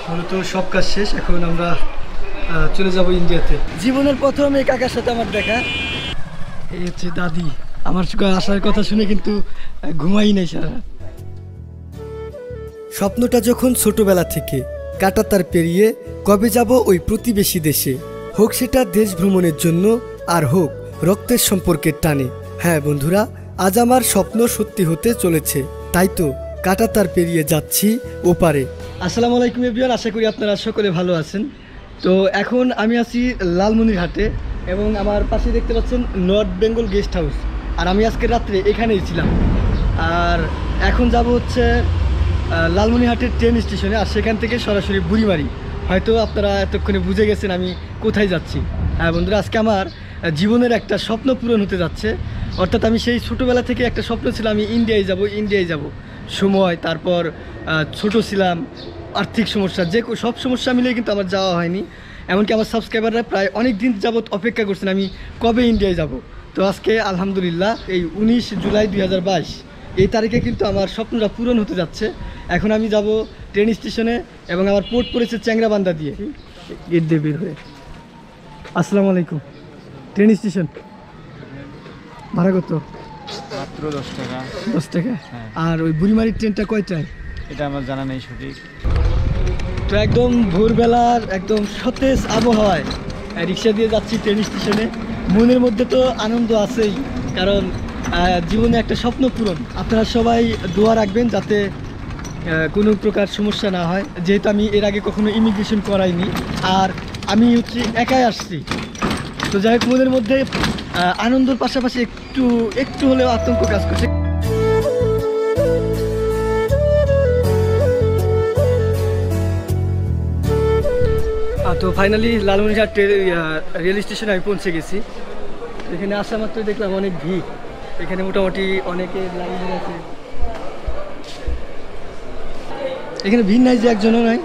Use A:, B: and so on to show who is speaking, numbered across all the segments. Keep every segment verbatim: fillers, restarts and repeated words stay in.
A: মূলত সব কাজ শেষ, এখন আমরা চলে যাব ইন্ডিয়াতে। জীবনের প্রথম এই কাকার সাথে আমার দেখা, এই হচ্ছে দাদি। আমার আসার কথা শুনে কিন্তু ঘুমাই নাই সারা। স্বপ্নটা যখন ছোটবেলা থেকে কাঁটাতার পেরিয়ে কবে যাব ওই প্রতিবেশী দেশে, হোক সেটা দেশ ভ্রমণের জন্য আর হোক রক্তের সম্পর্কের টানে। হ্যাঁ বন্ধুরা, আজ আমার স্বপ্ন সত্যি হতে চলেছে, তাই তো কাঁটাতার পেরিয়ে যাচ্ছি ওপারে। আসসালামু আলাইকুম এভরিওয়ান, আশা করি আপনারা সকলে ভালো আছেন। তো এখন আমি আছি লালমনিরহাটে এবং আমার পাশে দেখতে পাচ্ছেন নর্থ বেঙ্গল গেস্ট হাউস। আর আমি আজকে রাত্রে এখানেই ছিলাম। আর এখন যাব হচ্ছে লালমনিরহাটের ট্রেন স্টেশনে, আর সেখান থেকে সরাসরি বুড়িমারি। হয়তো আপনারা এতক্ষণে বুঝে গেছেন আমি কোথায় যাচ্ছি। হ্যাঁ বন্ধুরা, আজকে আমার জীবনের একটা স্বপ্ন পূরণ হতে যাচ্ছে। অর্থাৎ আমি সেই ছোটোবেলা থেকে একটা স্বপ্ন ছিল আমি ইন্ডিয়ায় যাব ইন্ডিয়ায় যাব সময়, তারপর ছোট ছিলাম, আর্থিক সমস্যা, যে সব সমস্যা মিলিয়ে কিন্তু আমার যাওয়া হয়নি। এমনকি আমার সাবস্ক্রাইবাররা প্রায় অনেক দিন যাবৎ অপেক্ষা করছেন আমি কবে ইন্ডিয়ায় যাব। তো আজকে আলহামদুলিল্লাহ এই উনিশ জুলাই দুই হাজার বাইশ এই তারিখে কিন্তু আমার স্বপ্নটা পূরণ হতে যাচ্ছে। এখন আমি যাব ট্রেন স্টেশনে এবং আমার পোর্ট পড়েছে চ্যাংরাবান্ধা দিয়ে, গেট দিয়ে বের হয়ে। আসসালামু আলাইকুম। ট্রেন স্টেশন ভাড়া কত?
B: মাত্র দশ টাকা।
A: দশ টাকা? আর ওই বুড়িমারির ট্রেনটা কয়টায়
B: এটা আমার জানা নেই সঠিক।
A: তো একদম ভোরবেলার একদম সতেজ আবহাওয়ায় রিক্সা দিয়ে যাচ্ছি ট্রেন স্টেশনে। মনের মধ্যে তো আনন্দ আছেই, কারণ জীবনে একটা স্বপ্ন পূরণ। আপনারা সবাই দোয়া রাখবেন যাতে কোনো প্রকার সমস্যা না হয়, যেহেতু আমি এর আগে কখনো ইমিগ্রেশন করাইনি আর আমি হচ্ছে একাই আসছি। তো যাই হোক, মনের মধ্যে আনন্দের পাশাপাশি একটু একটু হলেও আতঙ্ক কাজ করছে। তো ফাইনালি লালমনিরহাট রেল স্টেশনে আমি পৌঁছে গেছি। এখানে আসা মাত্রই দেখলাম অনেক ভিড়, এখানে মোটামুটি অনেকে লাইন ধরে আছে। এখানে ভিড় নাই যে একজনও নাই।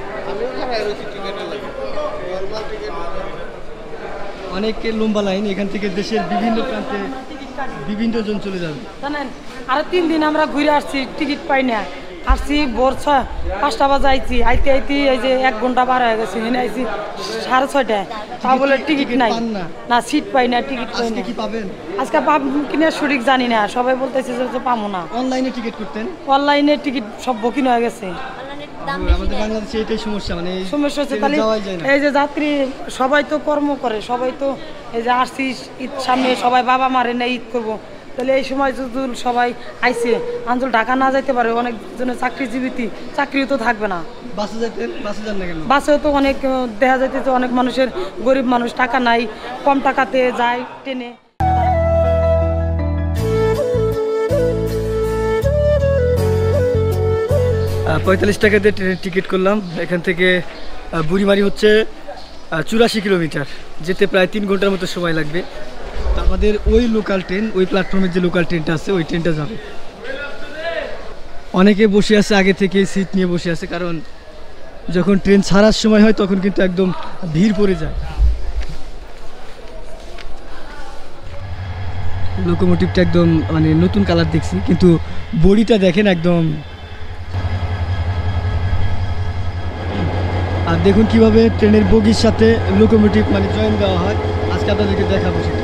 A: অনেকে লম্বা লাইন, এখান থেকে দেশের বিভিন্ন প্রান্তে বিভিন্ন জন চলে যাবে।
C: জানেন আরো তিন দিন আমরা ঘুরে আসছি, টিকিট পাই না। আসছি ভোর ছয় পাঁচটা বাজে আইছি, আইতে আইতে এই যে এক ঘন্টা পার হয়ে গেছে। এখানে আইছি সাড়ে ছয়টায়, তা বলে টিকিট নাই, না সিট পাই না, টিকিট পাই না।
A: কি পাবেন
C: আজকে পাব কিনা সঠিক জানি না, সবাই বলতেছে যে পাবো না।
A: অনলাইনে টিকিট করতেন?
C: অনলাইনে টিকিট সব বুকিং হয়ে গেছে।
A: আমাদের বাংলাদেশে এটাই সমস্যা, মানে
C: সমস্যা হচ্ছে তাহলে এই যে যাত্রী সবাই তো কর্ম করে, সবাই তো এই যে আসছি ঈদ সামনে, সবাই বাবা মারে না ঈদ করবো, তাহলে এই সময় যদি সবাই আইসে আঞ্চল ঢাকা না যাইতে পারে, অনেক জনের চাকরিজীবী চাকরিও তো থাকবে না।
A: বাসে যাইতেন? বাসে যান না কেন?
C: বাসেও তো অনেক দেখা যাইতেছে অনেক মানুষের, গরিব মানুষ টাকা নাই, কম টাকাতে যায় ট্রেনে।
A: পঁয়তাল্লিশ টাকাতে ট্রেনের টিকিট করলাম। এখান থেকে বুড়িমারি হচ্ছে চুরাশি কিলোমিটার, যেতে প্রায় তিন ঘন্টার মতো সময় লাগবে। আমাদের ওই লোকাল ট্রেন, ওই প্ল্যাটফর্মের যে লোকাল ট্রেনটা আছে ওই ট্রেনটা যাবে। অনেকে বসে আছে আগে থেকে, সিট নিয়ে বসে আছে, কারণ যখন ট্রেন ছাড়ার সময় হয় তখন কিন্তু একদম ভিড় পড়ে যায়। লোকোমোটিভটা একদম মানে নতুন কালার দেখছি, কিন্তু বডিটা দেখেন একদম। আর দেখুন কিভাবে ট্রেনের বগির সাথে লোকোমোটিভ মানে জয়েন দেওয়া হয়, আজকে আপনাদেরকে দেখাবো সেটা।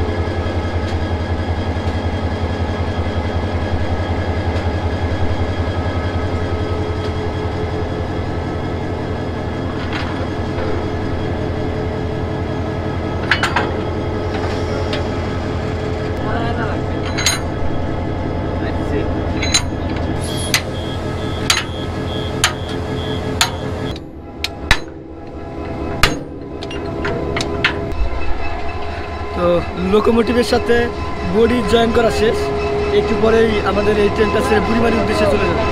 A: তো লোকোমোটিভের সাথে বডি জয়েন করা শেষ, একটু পরেই আমাদের এই ট্রেনটা ছেড়ে বুড়িমারির উদ্দেশ্যে চলে যাবে।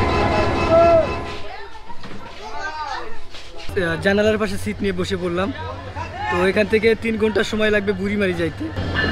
A: জানালার পাশে সিট নিয়ে বসে পড়লাম। তো এখান থেকে তিন ঘন্টা সময় লাগবে বুড়িমারি যাইতে।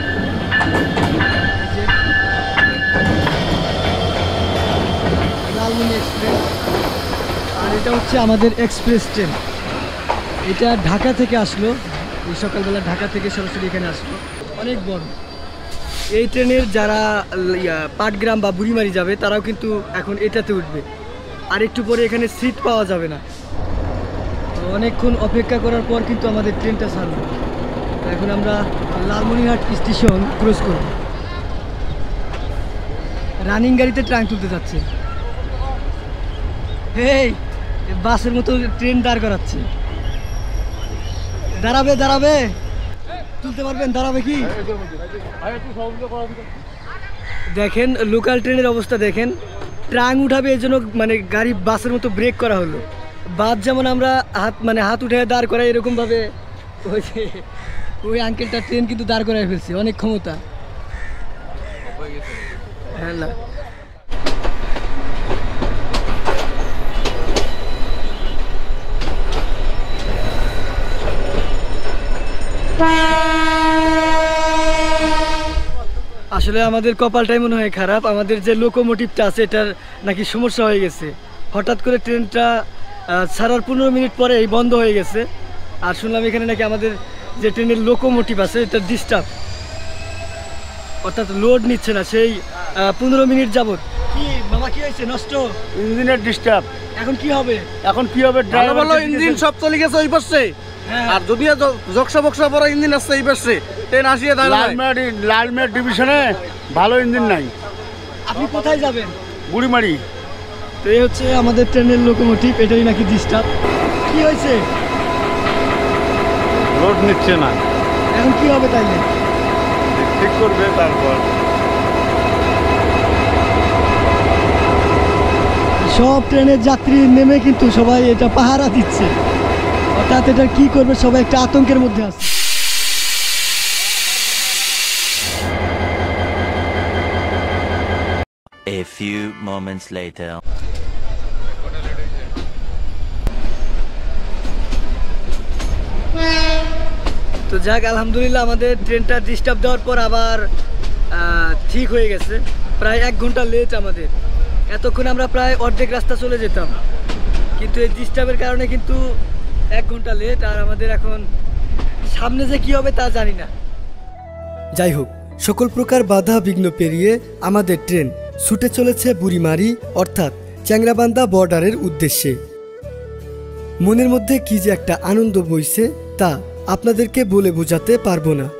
A: লালমনি এক্সপ্রেস, আর এটা হচ্ছে আমাদের এক্সপ্রেস ট্রেন। এটা ঢাকা থেকে আসলো, এই সকালবেলা ঢাকা থেকে সরাসরি এখানে আসলো। অনেক বড় এই ট্রেনের যারা পাটগ্রাম বা বুড়িমারি যাবে তারাও কিন্তু এখন এটাতে উঠবে, আর একটু পরে এখানে সিট পাওয়া যাবে না। অনেকক্ষণ অপেক্ষা করার পর কিন্তু আমাদের ট্রেনটা ছাড়লো। এখন আমরা লালমনিরহাট স্টেশন ক্রস করব। রানিং গাড়িতে ট্রাঙ্ক তুলতে যাচ্ছে। এই বাসের মতো ট্রেন দাঁড় করাচ্ছে। দাঁড়াবে দাঁড়াবে তুলতে পারবেন? দাঁড়াবে কি? দেখেন লোকাল ট্রেনের অবস্থা দেখেন। ট্রাঙ্ক উঠাবে এই জন্য মানে গাড়ি বাসের মতো ব্রেক করা হলো। বাস যেমন আমরা হাত মানে হাত উঠে দাঁড় করাই, এরকমভাবে ওই যে ওই আঙ্কেলটা ট্রেন কিন্তু দাঁড় করাই ফেলছে। অনেক ক্ষমতা। হ্যাঁ না আসলে আমাদের কপালটাই মনে হয় খারাপ। আমাদের যে লোকোমোটিভটা আছে এটার নাকি সমস্যা হয়ে গেছে। হঠাৎ করে ট্রেনটা ছাড়ার পনেরো মিনিট পরে এই বন্ধ হয়ে গেছে। আর শুনলাম এখানে নাকি আমাদের যে ট্রেনের লোকোমোটিভ আছে এটা ডিস্টার্ব, অর্থাৎ লোড নিচ্ছে না সেই পনেরো মিনিট যাবত। কি মামা কি হয়েছে? নষ্ট
D: ইঞ্জিনের ডিস্টার্ব।
A: এখন কি হবে?
D: এখন কি হবে? ড্রাইভার বলো ইঞ্জিন সব চলে গেছে ওই পাশে। আর যদিও জকসা বক্সা বড় ইঞ্জিন আছে এই পাশে, ট্রেন আসিয়ে দাঁড়ায়। লালমেট ডিভিশনে ভালো ইঞ্জিন নাই।
A: আপনি কোথায় যাবেন?
D: বুড়িমারি।
A: তো এই হচ্ছে আমাদের ট্রেনের লোকোমোটিভ, এটাই নাকি ডিস্টার্ব। কি হয়েছে?
D: লোড নিচ্ছে না।
A: এখন কি হবে তাইলে?
D: ঠিক করবে তারপর।
A: সব ট্রেনের যাত্রী নেমে কিন্তু সবাই এটা পাহারা দিচ্ছে, অর্থাৎ এটা কি করবে সবাই একটা আতঙ্কের মধ্যে আছে।
E: A few moments later.
A: তো যাক আলহামদুলিল্লাহ আমাদের ট্রেনটা ডিস্টার্ব দেওয়ার পর আবার ঠিক হয়ে গেছে। প্রায় এক ঘন্টা লেট আমাদের। এতক্ষণ আমরা প্রায় অর্ধেক রাস্তা চলে যেতাম, কিন্তু এই ডিস্টার্বের কারণে কিন্তু এক ঘন্টা লেট। আর আমাদের এখন সামনে যে কি হবে তা জানি না। যাই হোক, সকল প্রকার বাধা বিঘ্ন পেরিয়ে আমাদের ট্রেন ছুটে চলেছে বুড়িমারি অর্থাৎ চ্যাংরাবান্ধা বর্ডারের উদ্দেশ্যে। মনের মধ্যে কি যে একটা আনন্দ বইছে তা আপনাদেরকে বলে বোঝাতে পারবো না।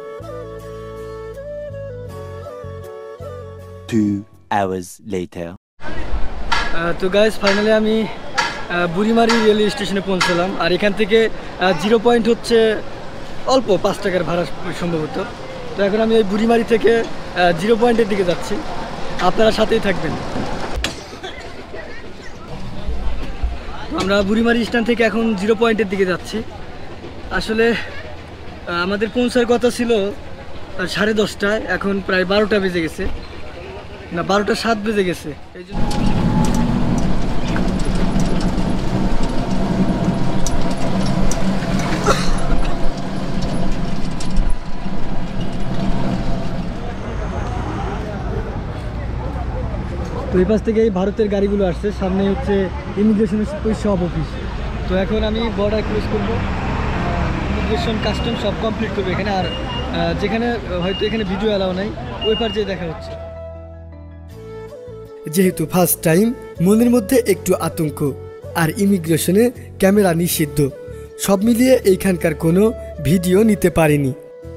E: Two hours later.
A: তো গাইস ফাইনালি আমি বুড়িমারি রেলওয়ে স্টেশনে পৌঁছলাম। আর এখান থেকে জিরো পয়েন্ট হচ্ছে অল্প পাঁচ টাকার ভাড়া সম্ভবত। তো এখন আমি এই বুড়িমারি থেকে জিরো পয়েন্টের দিকে যাচ্ছি, আপনারা সাথেই থাকবেন। আমরা বুড়িমারি স্ট্যান্ড থেকে এখন জিরো পয়েন্টের দিকে যাচ্ছি। আসলে আমাদের পৌঁছার কথা ছিল সাড়ে দশটায়, এখন প্রায় বারোটা বেজে গেছে, না বারোটা সাত বেজে গেছে। এই জন্য তো এই পাশ থেকে এই ভারতের গাড়িগুলো আসছে, সামনে হচ্ছে ইমিগ্রেশনের সব অফিস। তো এখন আমি বর্ডার ক্রস করবো, ইমিগ্রেশন কাস্টম সব কমপ্লিট করবো এখানে। আর যেখানে হয়তো এখানে ভিডিও অ্যালাউ নাই ওই পার যেয়ে দেখা হচ্ছে। যেহেতু ফার্স্ট টাইম মনের মধ্যে একটু আতঙ্ক, আর ইমিগ্রেশনে ক্যামেরা নিষিদ্ধ, সব মিলিয়ে এইখানকার কোনো ভিডিও নিতে পারিনি।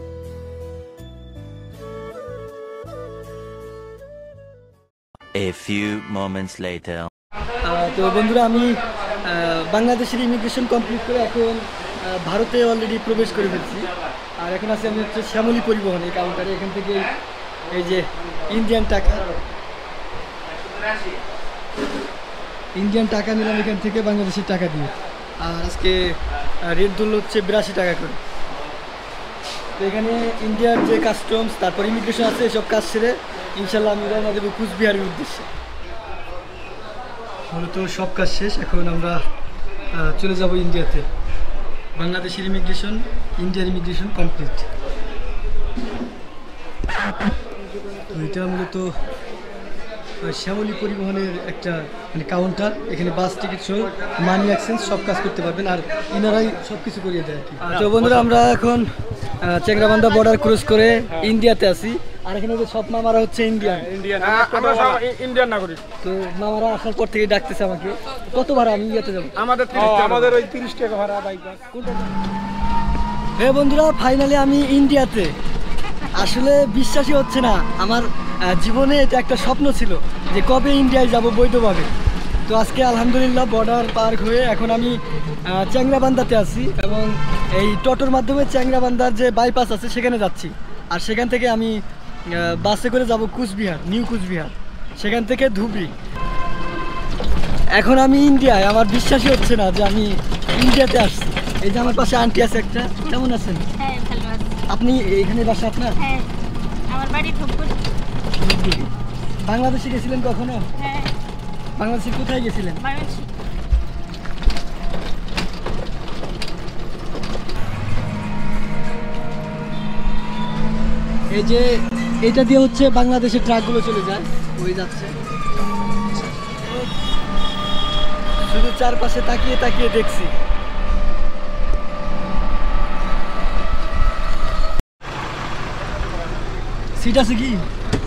E: A few moments later.
A: তো বন্ধুরা আমি বাংলাদেশের ইমিগ্রেশন কমপ্লিট করে এখন ভারতে অলরেডি প্রবেশ করে ফেলছি। আর এখন আছি আমি হচ্ছে শ্যামলী পরিবহন এই কাউন্টারে। এখান থেকে এই যে ইন্ডিয়ান টাকা ইন্ডিয়ান টাকা নিলাম এখান থেকে বাংলাদেশের টাকা দিয়ে। আর আজকে রেট ধরল হচ্ছে বিরাশি টাকা করে। তো এখানে ইন্ডিয়ার যে কাস্টমস তারপর ইমিগ্রেশন আছে এসব কাজ সেরে ইনশাল্লাহ আমি রওনা দেবো কুচবিহারের উদ্দেশ্যে। মূলত সব কাজ শেষ, এখন আমরা চলে যাব ইন্ডিয়াতে। বাংলাদেশের ইমিগ্রেশন, ইন্ডিয়ার ইমিগ্রেশন কমপ্লিট। এটা মূলত শ্যামলী পরিবহনের একটা মানে কাউন্টার। এখানে বাস টিকিট সহ মানি এক্সচেঞ্জ সব কাজ করতে পারবেন, আর ইনারাই সব কিছু করিয়ে দেয় আর কি। তো বন্ধুরা আমরা এখন চ্যাংরাবান্ধা বর্ডার ক্রস করে ইন্ডিয়াতে আছি। আর এখানে যে সব মামারা হচ্ছে ইন্ডিয়ান।
D: ইন্ডিয়ান আমরা সব ইন্ডিয়ান নাগরিক।
A: তো মামারা আসার পর থেকে ডাকতেছে আমাকে, কত ভাড়া আমি ইয়েতে যাবো?
D: আমাদের আমাদের ওই তিরিশ টাকা ভাড়া বাইক।
A: হে বন্ধুরা, ফাইনালি আমি ইন্ডিয়াতে। আসলে বিশ্বাসই হচ্ছে না, আমার জীবনে এটা একটা স্বপ্ন ছিল যে কবে ইন্ডিয়ায় যাব বৈধভাবে। তো আজকে আলহামদুলিল্লাহ বর্ডার পার হয়ে এখন আমি চ্যাংরাবান্ধাতে আছি এবং এই টোটোর মাধ্যমে চ্যাংরাবান্ধার যে বাইপাস আছে সেখানে যাচ্ছি। আর সেখান থেকে আমি বাসে করে যাব কুচবিহার, নিউ কুচবিহার, সেখান থেকে ধুবড়ি। এখন আমি ইন্ডিয়ায়, আমার বিশ্বাসই হচ্ছে না যে আমি ইন্ডিয়াতে আসছি। এই যে আমার পাশে আন্টি আছে একটা। কেমন আছেন?
F: হ্যাঁ ভালো আছি।
A: আপনি এখানে বাসা আপনার?
F: হ্যাঁ, আমার বাড়ি ধূপগুড়ি।
A: বাংলাদেশে গেছিলেন কখনো?
F: হ্যাঁ।
A: বাংলাদেশে কোথায় গেছিলেন?
F: বাংলাদেশে।
A: এই যে এটা দিয়ে হচ্ছে বাংলাদেশের ট্রাকগুলো চলে যায়, ওই যাচ্ছে। শুধু চারপাশে তাকিয়ে তাকিয়ে দেখছি। সিট আছে কি?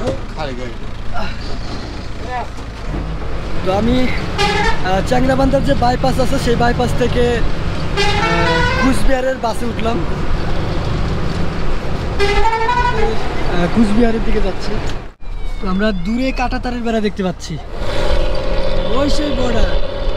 A: তো আমি চ্যাংরাবান্ধার যে বাইপাস আছে সেই বাইপাস থেকে কুচবিহারের বাসে উঠলাম, কুচবিহারের দিকে যাচ্ছি। তো আমরা দূরে কাঁটাতারের বেড়া দেখতে পাচ্ছি, ওই সেই বর্ডার।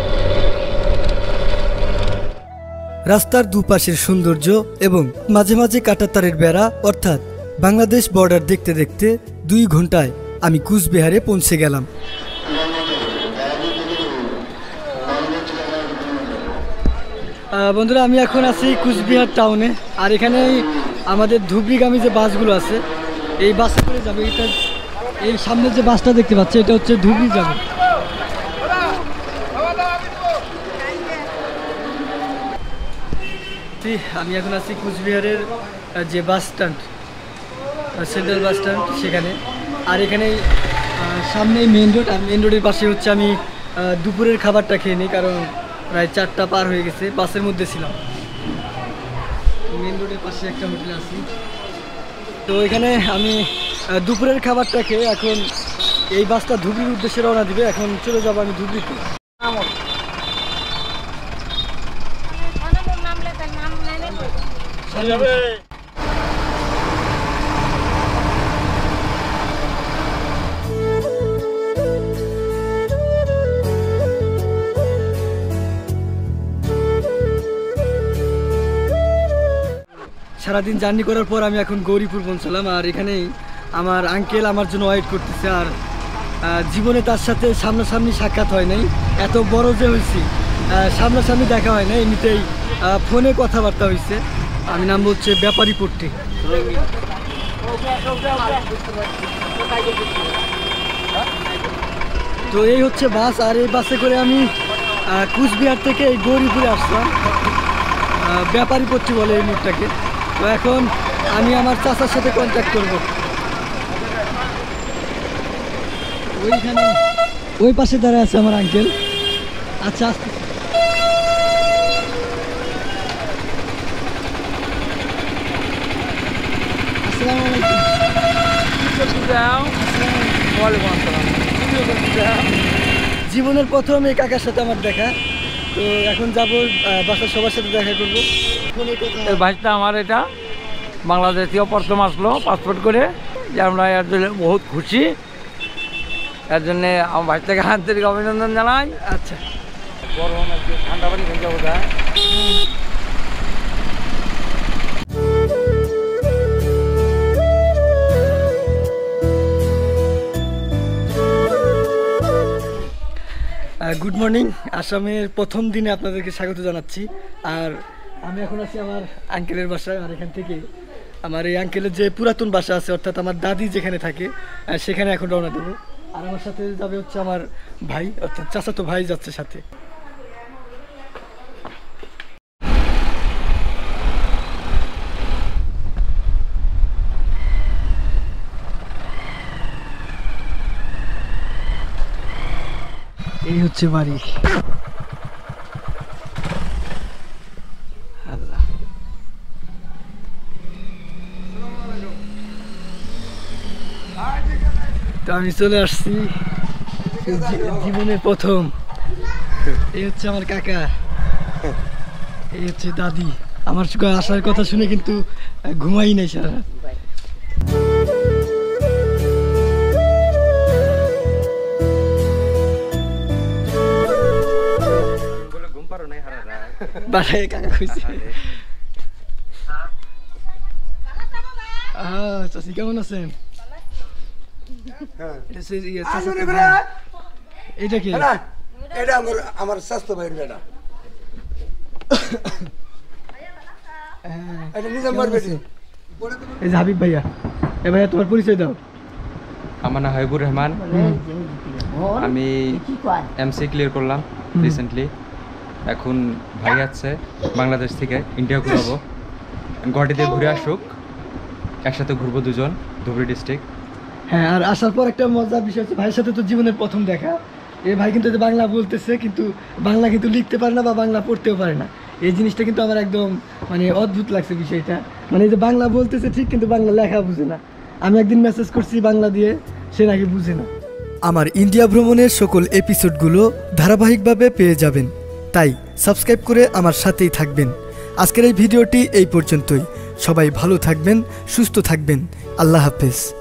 A: রাস্তার দুপাশের সৌন্দর্য এবং মাঝে মাঝে কাঁটাতারের বেড়া অর্থাৎ বাংলাদেশ বর্ডার দেখতে দেখতে দুই ঘন্টায় আমি কুচবিহারে পৌঁছে গেলাম। বন্ধুরা, আমি এখন আছি কুচবিহার টাউনে। আর এখানে আমাদের ধুবড়িগামী যে বাসগুলো আছে এই বাসে করে যাবে। এটা এই সামনে যে বাসটা দেখতে পাচ্ছি এটা হচ্ছে ধুবড়ি যাবে। আমি এখন আছি কুচবিহারের যে bus stand, central bus stand, সেখানে। আর এখানে সামনেই মেন রোড, আর মেন রোডের পাশে হচ্ছে আমি দুপুরের খাবারটা খেয়ে নিই, কারণ প্রায় চারটা পার হয়ে গেছে। বাসের মধ্যে ছিলাম, মেন রোডের পাশে একটা হোটেল আছি। তো এখানে আমি দুপুরের খাবারটা খেয়ে এখন এই বাসটা ধুবড়ির উদ্দেশ্যে রওনা দিবে। এখন চলে যাবো আমি ধুবড়িতে। সারাদিন জার্নি করার পর আমি এখন গৌরীপুর পৌঁছলাম। আর এখানেই আমার আঙ্কেল আমার জন্য ওয়েট করতেছে। আর জীবনে তার সাথে সামনাসামনি সাক্ষাৎ হয় নাই, এত বড় যে হয়েছি সামনাসামনি দেখা হয় না, এমনিতেই ফোনে কথাবার্তা হয়েছে। আমি নাম হচ্ছে ব্যাপারী পট্টি। তো এই হচ্ছে বাস, আর এই বাসে করে আমি কুচবিহার থেকে এই গৌরীপুরে আসলাম। ব্যাপারী পট্টি বলে এই মোড়টাকে। তো এখন আমি আমার চাচার সাথে কন্ট্যাক্ট করব। ওইখানে ওই পাশে দাঁড়ায় আছে আমার আঙ্কেল। আচ্ছা, আসতে আসসালামু আলাইকুম। জীবনের প্রথম এই কাকার সাথে আমার দেখা। তো এখন যাবো বাসার সবার সাথে দেখা করবো।
G: এই ভাইটা আমার এটা বাংলাদেশ থেকে প্রথম আসলো পাসপোর্ট করে, যে আমরা এর জন্য বহুত খুশি। এর জন্যে আমার ভাইটাকে আন্তরিক অভিনন্দন জানাই।
A: আচ্ছা,
G: গরম একটু ঠান্ডা পানি খেতে বোধ হয়।
A: Good morning. আসামের প্রথম দিনে আপনাদেরকে স্বাগত জানাচ্ছি। আর আমি এখন আছি আমার আঙ্কেলের বাসায়। আর এখান থেকে আমার এই আঙ্কেলের যে পুরাতন বাসা আছে, অর্থাৎ আমার দাদি যেখানে থাকে সেখানে এখন রওনা দেবো। আর আমার সাথে যাবে হচ্ছে আমার ভাই, অর্থাৎ চাচাতো ভাই যাচ্ছে সাথে। এই হচ্ছে বাড়ি। আমি চলে আসছি জীবনের প্রথম। এই হচ্ছে আমার কাকা, এই হচ্ছে দাদি। আমার আসার কথা শুনে কিন্তু ঘুমাই নাই সারা রাত। বাসায় কাকা খুঁজছে। চাষি কেমন আছেন? এটা কি?
H: এটা আমার আমার স্বাস্থ্য ভাইয়ের বেটা। এটা নিজের মার বেটি।
A: এই যে হাবিব ভাইয়া। এ ভাইয়া তোমার পরিচয় দাও।
I: আমার নাম হাবিবুর রহমান। আমি এমসি ক্লিয়ার করলাম রিসেন্টলি। এখন ভাই আছে বাংলাদেশ থেকে ইন্ডিয়া ঘুরাবো, গুয়াহাটিতে ঘুরে আসুক, একসাথে ঘুরবো দুজন, ধুবড়ি ডিস্ট্রিক্ট।
A: হ্যাঁ, আর আসার পর একটা মজার বিষয় হচ্ছে ভাইয়ের সাথে তো জীবনের প্রথম দেখা। এই ভাই কিন্তু বাংলা বলতেছে, কিন্তু বাংলা কিন্তু লিখতে পারে না বা বাংলা পড়তেও পারে না। এই জিনিসটা কিন্তু আমার একদম মানে অদ্ভুত লাগছে বিষয়টা। মানে এই যে বাংলা বলতেছে ঠিক, কিন্তু বাংলা লেখা বুঝে না। আমি একদিন মেসেজ করছি বাংলা দিয়ে, সে নাকি বুঝে না। আমার ইন্ডিয়া ভ্রমণের সকল এপিসোডগুলো ধারাবাহিকভাবে পেয়ে যাবেন, তাই সাবস্ক্রাইব করে আমার সাথেই থাকবেন। আজকের এই ভিডিওটি এই পর্যন্তই। সবাই ভালো থাকবেন, সুস্থ থাকবেন। আল্লাহ হাফেজ।